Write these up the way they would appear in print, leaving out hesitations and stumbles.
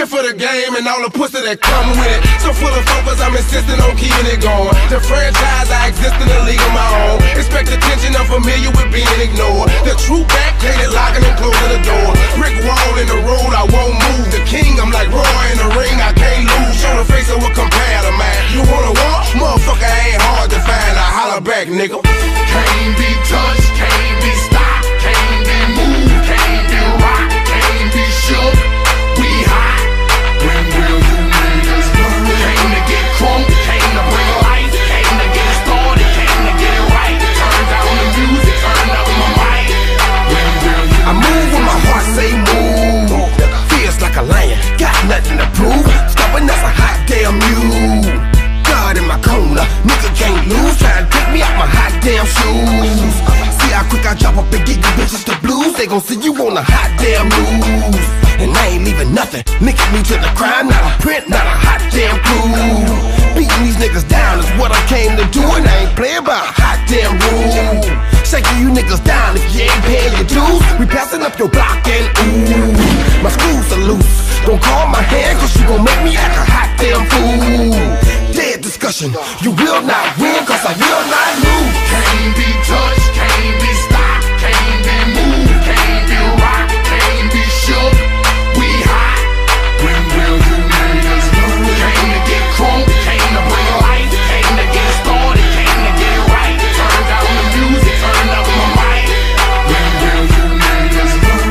here for the game and all the pussy that come with it. So full of focus, I'm insisting on keeping it going. The franchise, I exist in a league of my own. Expect attention, I'm familiar with being ignored. The true back, hated locking and closing the door. Brick wall in the road, I won't move. The king, I'm like Roy in the ring, I can't lose. Show the face of what compare to mine. You wanna walk? Motherfucker ain't hard to find. I holler back, nigga. Can't be touched, can't be stopped, can't be moved, can't be rocked, can't be shook. We hot. When will you niggas learn? Came to get crunk, came to bring life, came to get started, came to get it right. Turn down the music, turn up my mic. When will you? I move when my heart say move. Feels like a lion, got nothing to prove. Stubborn as a hot damn mule. God in my corner, nigga can't lose. Try to take me out my hot damn shoes. See how quick I drop up and get you bitches the blues. They gon' see you on a hot damn news. And I ain't leaving nothing, linking me to the crime. Not a print, not a hot damn clue. Beating these niggas down is what I came to do. And I ain't playing by a hot damn rule. Shaking you niggas down if you ain't paying your dues. We passing up your block and ooh, my screws are loose. Don't call my hand cause you gon' make me act a hot damn fool. Dead discussion, you will not win cause I will not lose. Can't be touched, can't be stopped, can't be moved, can't be rocked, can't be shook. We hot. When will you niggas learn? Came to get crunk, came to bring life, came to get started, came to get it right. Turn down the music, turn up my mic. When will you niggas learn?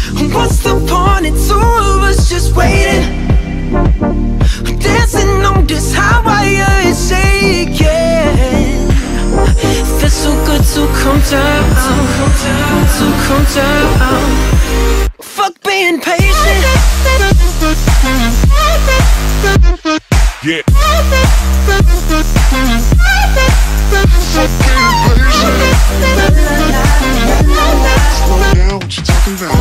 What's the point? It's two of us just waiting, dancing on this highway and shaking. Feels so good to come down, to come down. Fuck being patient. Yeah. Slow down, what you talking about?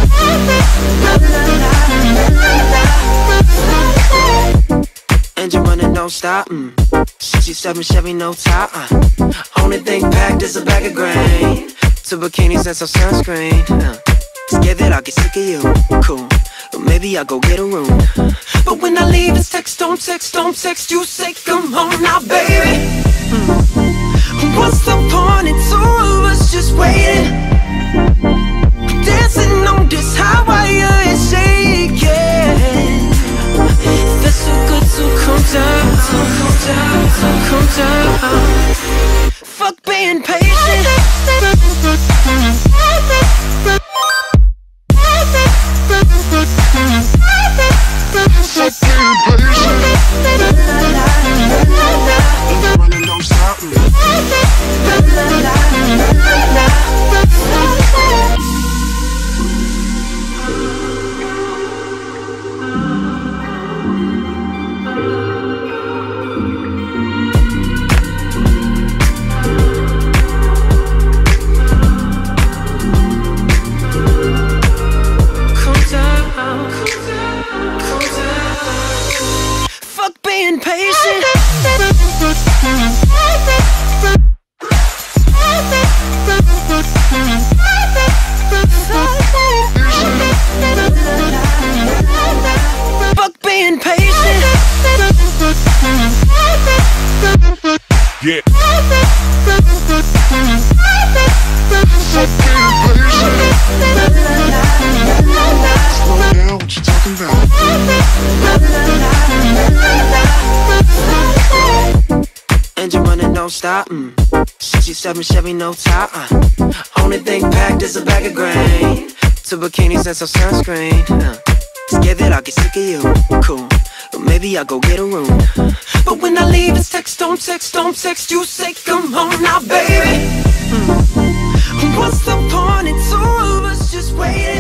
Engine running, don't stop. 67 Chevy, no top. Only thing packed is a bag of grain, 2 bikinis and some sunscreen. Scared that I'll get sick of you. Cool, but maybe I'll go get a room. But when I leave, it's text, don't text, don't text. You say come home now, baby. What's the point? It's two of us just waiting, dancing on this highway and shaking. Feels so good to come down, to come down, to come down. Fuck being patient. Running, don't stop. Fuck being patient. Fuck being patient. Yeah. Slow down, what you talking about? Engine running, don't stop. 67 Chevy, no top. Only thing packed is a bag of grain, 2 bikinis and some sunscreen. Scared that I'll get sick of you. Cool, but maybe I'll go get a room. But when I leave, it's text, don't text, don't text. You say come home now, baby. What's the point? It's two of us just waiting.